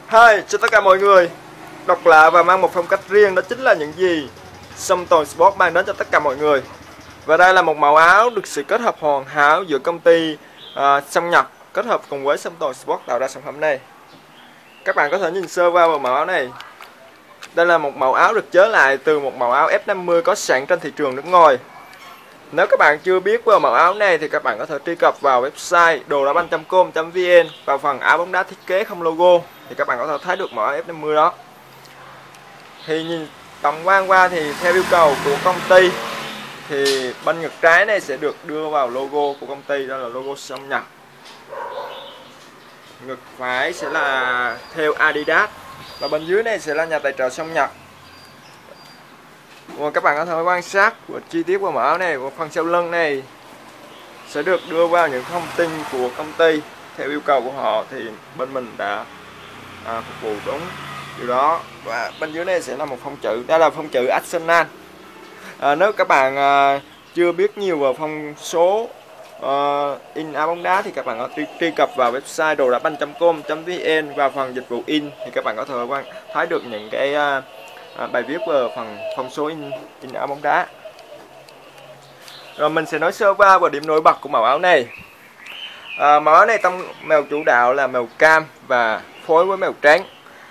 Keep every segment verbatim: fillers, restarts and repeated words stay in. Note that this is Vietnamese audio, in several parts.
Hi, chào tất cả mọi người. Độc lạ và mang một phong cách riêng, đó chính là những gì Song Toàn Sport mang đến cho tất cả mọi người. Và đây là một màu áo được sự kết hợp hoàn hảo giữa công ty uh, Song Nhật kết hợp cùng với Song Toàn Sport tạo ra sản phẩm này. Các bạn có thể nhìn sơ qua vào màu áo này. Đây là một màu áo được chế lại từ một màu áo F năm mươi có sẵn trên thị trường nước ngoài. Nếu các bạn chưa biết về màu áo này thì các bạn có thể truy cập vào website đồ đá banh chấm com chấm vn, vào phần áo bóng đá thiết kế không logo thì các bạn có thể thấy được màu áo F năm mươi đó. Thì nhìn tổng quan qua thì theo yêu cầu của công ty thì bên ngực trái này sẽ được đưa vào logo của công ty, đó là logo Song Nhật. Ngực phải sẽ là theo Adidas và bên dưới này sẽ là nhà tài trợ Song Nhật. Và các bạn có thể quan sát và chi tiết của màu áo này, và phần sau lưng này sẽ được đưa vào những thông tin của công ty theo yêu cầu của họ, thì bên mình đã à, phục vụ đúng điều đó. Và bên dưới này sẽ là một phông chữ, đây là phông chữ Arsenal. À, nếu các bạn à, chưa biết nhiều về phong số uh, in áo bóng đá thì các bạn có truy, truy cập vào website đồ đá banh chấm com chấm vn, và phần dịch vụ in thì các bạn có thể quan thấy được những cái uh, À, bài viết về phần phong số in, in áo bóng đá. Rồi mình sẽ nói sơ qua về điểm nổi bật của màu áo này. À, màu áo này tông màu chủ đạo là màu cam và phối với màu trắng.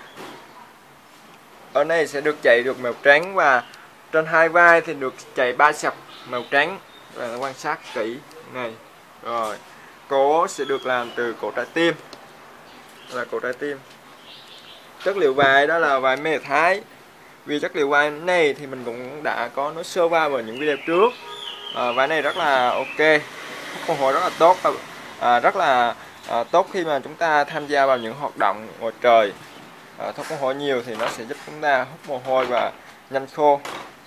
Ở này sẽ được chạy được màu trắng, và trên hai vai thì được chạy ba sọc màu trắng. Và quan sát kỹ này. Rồi cổ sẽ được làm từ cổ trái tim, là cổ trái tim. Chất liệu vải đó là vải mề Thái. Vì chất liệu vải này thì mình cũng đã có nói sơ qua vào những video trước. À, vải này rất là ok, hút mồ hôi rất là tốt, à, rất là à, tốt khi mà chúng ta tham gia vào những hoạt động ngoài trời. À, thoát mồ hôi nhiều thì nó sẽ giúp chúng ta hút mồ hôi và nhanh khô.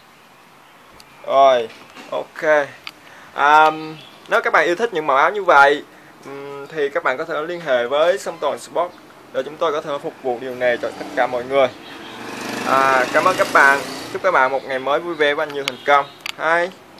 Rồi, ok. À, nếu các bạn yêu thích những màu áo như vậy thì các bạn có thể liên hệ với Song Toàn Sport để chúng tôi có thể phục vụ điều này cho tất cả mọi người. À, cảm ơn các bạn, chúc các bạn một ngày mới vui vẻ và nhiều thành công. Hai